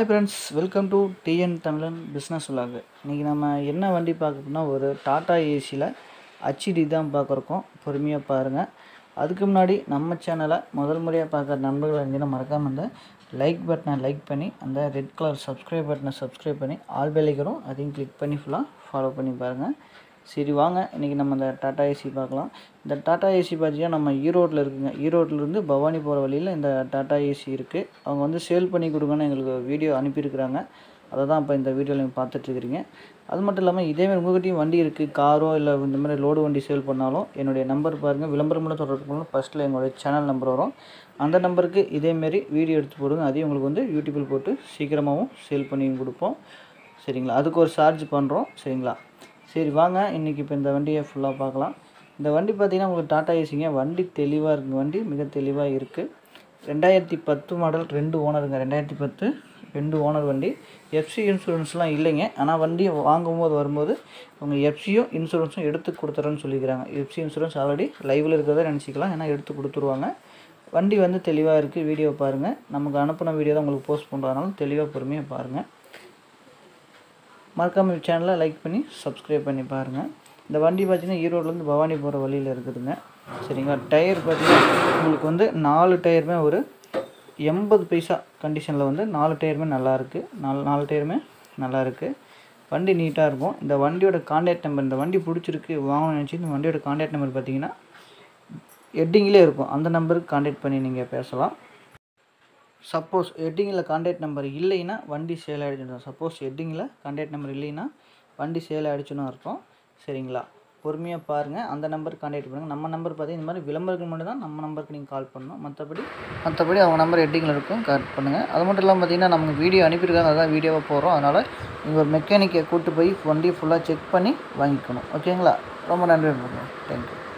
Hi friends, welcome to TAMILAN business vlog. இன்னைக்கு நம்ம என்ன வண்டி பார்க்க போறோம்னா ஒரு டாடா ஏசில ஹச்டி தான் பார்க்கறோம். பொறுமையா பாருங்க. அதுக்கு முன்னாடி நம்ம சேனலை முதல் முறையா பார்க்குற நண்பர்கள் இருந்தீங்கன்னா மறக்காம அந்த லைக் பட்டனை லைக் பண்ணி அந்த ரெட் கலர் சப்ஸ்கிரைப் பட்டனை சப்ஸ்கிரைப் பண்ணி ஆல் பெல் ஐக்கனும் அதையும் கிளிக் பண்ணி ஃபுல்லா ஃபாலோ பண்ணி பாருங்க. சரி வாங்க இன்னைக்கு நம்ம இந்த டாடா ஏசி பார்க்கலாம். இந்த டாடா ஏசி பார்த்தீங்கன்னா நம்ம ஈரோட்ல இருக்குங்க. ஈரோட்ல இருந்து பவானி போற வழியில இந்த டாடா ஏசி இருக்கு. அவங்க வந்து சேல் பண்ணி கொடுங்கன்னு எங்களுக்கு வீடியோ அனுப்பி இருக்காங்க. அத தான் இப்ப இந்த வீடியோல நீங்க பார்த்துட்டு இருக்கீங்க. அது மட்டும் இல்லாம இதே மாதிரி உங்ககிட்டயும் வண்டி இருக்கு, காரோ இல்ல இந்த மாதிரி லோடு வண்டி சேல் பண்ணாலும் என்னுடைய நம்பர் பாருங்க. விளம்பரம் தொடர்பு கொள்ளுங்க. ஃபர்ஸ்ட்ல எங்களுடைய சேனல் நம்பர் வரும். அந்த நம்பருக்கு இதே மாதிரி வீடியோ எடுத்து போடுங்க. அதையும் உங்களுக்கு வந்து யூடியூப்ல போட்டு சீக்கிரமாவும் சேல் பண்ணி கொடுப்போம். சரிங்களா? அதுக்கு ஒரு சார்ஜ் பண்றோம். சரிங்களா? சரி வாங்க இன்னைக்கு இப்ப இந்த வண்டியை ஃபுல்லா பார்க்கலாம். இந்த வண்டி பார்த்தீங்கன்னா உங்களுக்கு டாடா ஏசிங்க. வண்டி தெளிவா இருக்கு. வண்டி மிக தெளிவா இருக்கு. 2010 மாடல் 2 ஓனருங்க. 2010 2 ஓனர் வண்டி. எஃப்சி இன்சூரன்ஸ்லாம் இல்லைங்க. ஆனா வண்டி வாங்கும்போது வரும்போது அவங்க எஃப்சியும் இன்சூரன்ஸும் எடுத்து கொடுத்துறேன்னு சொல்லிக்கிறாங்க. எஃப்சி இன்சூரன்ஸ் ஆல்ரெடி லைவ்ல இருக்கறத நினைச்சிக்கலாம். ஏன்னா எடுத்து கொடுத்துருவாங்க. வண்டி வந்து தெளிவா இருக்கு. வீடியோ பாருங்க. நமக்கு அனுப்புன வீடியோ தான் உங்களுக்கு போஸ்ட் பண்றதுனால தெளிவா பொறுமையா பாருங்க. மறக்காம சேனலை லைக் பண்ணி சப்ஸ்கிரைப் பண்ணி பாருங்க. இந்த வண்டி பார்த்தீங்கன்னா ஈரோட்ல இருந்து பவானி போற வழியில இருக்குதுங்க. சரிங்களா? டயர் பார்த்தீங்கன்னா உங்களுக்கு வந்து 4 டயருமே ஒரு 80 பைசா கண்டிஷன்ல வந்து 4 டயருமே நல்லா இருக்கு. 4 டயருமே நல்லா இருக்கு. வண்டி நீட்டா இருக்கும். இந்த வண்டியோட கான்டாக்ட் நம்பர் இந்த வண்டி பிடிச்சிருக்கு வாங்கணும்னு நினைச்சு இந்த வண்டியோட கான்டாக்ட் நம்பர் பார்த்தீங்கன்னா ஹெட்டிங்லயே இருக்கும். அந்த நம்பருக்கு கான்டாக்ட் பண்ணி நீங்க பேசலாம். சப்போஸ் ஹெட்டிங்ல கான்டாக்ட் நம்பர் இல்லைனா வண்டி சேல் ஆயிடுச்சுன்னு. சப்போஸ் ஹெட்டிங்ல கான்டாக்ட் நம்பர் இல்லைனா வண்டி சேல் ஆயிடுச்சுன்னு அர்த்தம். சரிங்களா? பொறுமையா பாருங்க. அந்த நம்பருக்கு கான்டாக்ட் பண்ணுங்க. நம்ம நம்பர் பார்த்தீங்கன்னா இந்த மாதிரி விளம்பரத்துக்கு மட்டும் தான் நம்ம நம்பருக்கு நீங்க கால் பண்ணணும். மத்தபடி அவங்க நம்பர் ஹெட்டிங்ல இருக்கும். கால் பண்ணுங்க. அது மட்டும் இல்லாம பார்த்தீங்கன்னா நமக்கு வீடியோ அனுப்பி இருக்காங்க. அதான் வீடியோவா போடுறோம். அதனால நீங்க ஒரு மெக்கானிக்கை கூட்டி போய் வண்டி ஃபுல்லா செக் பண்ணி வாங்கிக்கணும். ஓகேங்களா? ரொம்ப நன்றி. Thank you.